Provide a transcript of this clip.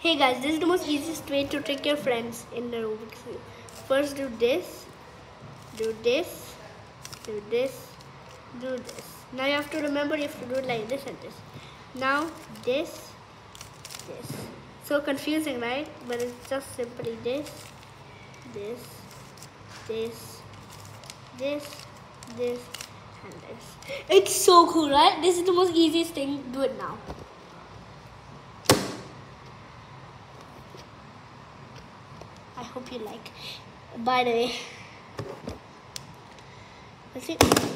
Hey guys, this is the most easiest way to trick your friends in the Rubik's Cube. First do this, do this, do this, do this. Now you have to remember, you have to do it like this and this. Now this, this. So confusing, right? But it's just simply this, this, this, this, this, and this. It's so cool, right? This is the most easiest thing. Do it now. I hope you like. By the way, let's see.